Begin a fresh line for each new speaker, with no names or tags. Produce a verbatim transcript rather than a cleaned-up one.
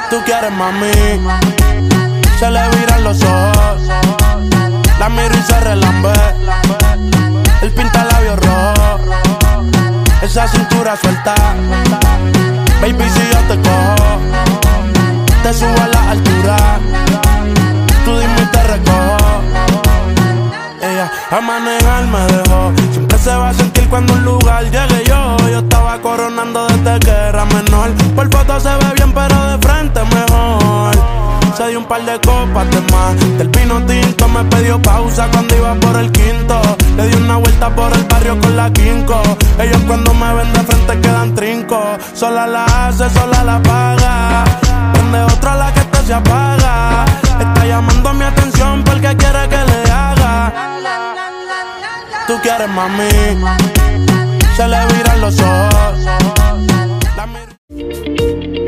Tú quieres, mami, se le viran los ojos. La miro y se relambe. Él pinta labios rojos. Esa cintura suelta. Baby, si yo te cojo, te subo a la altura. Tú dime y te recojo. Ella a manejar me dejó. Siempre se va a sentir cuando un lugar llegue yo. Yo estaba coronando desde que era menor. Por foto se ve bien pero de frente mejor. Se dio un par de copas de más. Del vino tinto me pidió pausa cuando iba por el quinto. Le di una vuelta por el barrio con la quinco. Ellos cuando me ven de frente quedan trinco. Sola la hace, sola la paga. Prende otra la que esta se apaga. Está llamando mi atención porque quiere que le haga. Tú quieres, mami, se le viran los ojos. La